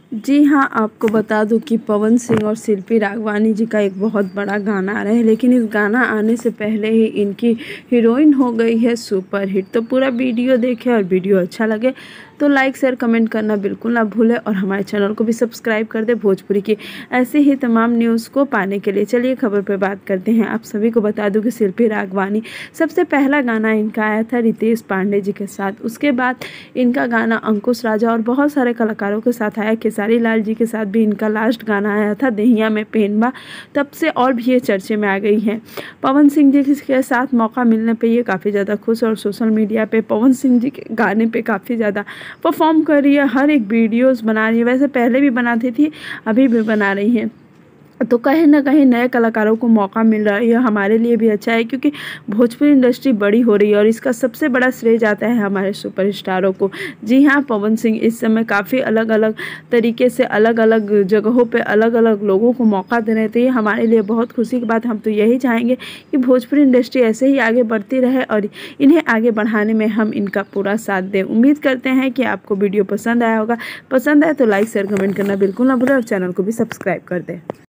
जी हाँ, आपको बता दूँ कि पवन सिंह और शिल्पी राघवानी जी का एक बहुत बड़ा गाना आ रहा है, लेकिन इस गाना आने से पहले ही इनकी हीरोइन हो गई है सुपरहिट। तो पूरा वीडियो देखें और वीडियो अच्छा लगे तो लाइक शेयर कमेंट करना बिल्कुल ना भूलें और हमारे चैनल को भी सब्सक्राइब कर दें भोजपुरी की ऐसे ही तमाम न्यूज़ को पाने के लिए। चलिए खबर पर बात करते हैं। आप सभी को बता दूँ कि शिल्पी राघवानी सबसे पहला गाना इनका आया था रितेश पांडे जी के साथ। उसके बाद इनका गाना अंकुश राजा और बहुत सारे कलाकारों के साथ आया। खेसारी लाल जी के साथ भी इनका लास्ट गाना आया था देहिया में पेनबा। तब से और भी ये चर्चे में आ गई हैं। पवन सिंह जी के साथ मौका मिलने पे ये काफ़ी ज़्यादा खुश और सोशल मीडिया पे पवन सिंह जी के गाने पे काफ़ी ज़्यादा परफॉर्म कर रही है, हर एक वीडियोस बना रही है। वैसे पहले भी बनाती थी, अभी भी बना रही हैं। तो कहीं न कहीं नए कलाकारों को मौका मिल रहा है, यह हमारे लिए भी अच्छा है क्योंकि भोजपुरी इंडस्ट्री बड़ी हो रही है और इसका सबसे बड़ा श्रेय जाता है हमारे सुपरस्टारों को। जी हाँ, पवन सिंह इस समय काफ़ी अलग-अलग तरीके से अलग-अलग जगहों पे अलग-अलग लोगों को मौका दे रहे हैं। तो ये हमारे लिए बहुत खुशी की बात। हम तो यही चाहेंगे कि भोजपुरी इंडस्ट्री ऐसे ही आगे बढ़ती रहे और इन्हें आगे बढ़ाने में हम इनका पूरा साथ दें। उम्मीद करते हैं कि आपको वीडियो पसंद आया होगा। पसंद आए तो लाइक शेयर कमेंट करना बिल्कुल ना भूलें और चैनल को भी सब्सक्राइब कर दें।